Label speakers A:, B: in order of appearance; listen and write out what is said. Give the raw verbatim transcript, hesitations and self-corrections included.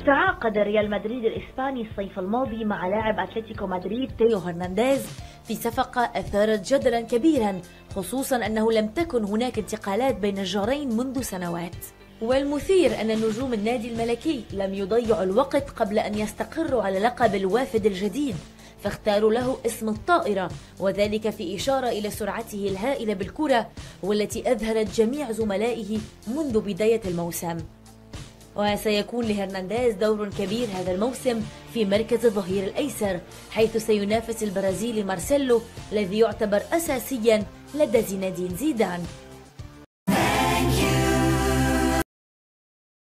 A: تعاقد ريال مدريد الإسباني الصيف الماضي مع لاعب أتلتيكو مدريد تيو هرنانديز في صفقة أثارت جدلا كبيرا، خصوصا أنه لم تكن هناك انتقالات بين الجارين منذ سنوات. والمثير أن نجوم النادي الملكي لم يضيعوا الوقت قبل أن يستقروا على لقب الوافد الجديد، فاختاروا له اسم الطائرة، وذلك في إشارة إلى سرعته الهائلة بالكرة والتي أذهلت جميع زملائه منذ بداية الموسم. وسيكون لهرنانديز دور كبير هذا الموسم في مركز الظهير الأيسر، حيث سينافس البرازيلي مارسيلو الذي يعتبر أساسيا لدى زين الدين زيدان.